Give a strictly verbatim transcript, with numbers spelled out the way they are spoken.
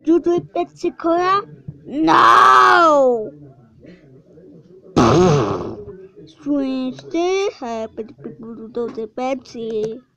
You drink Pepsi Cola? No! Strange things happen to people who don't drink Pepsi.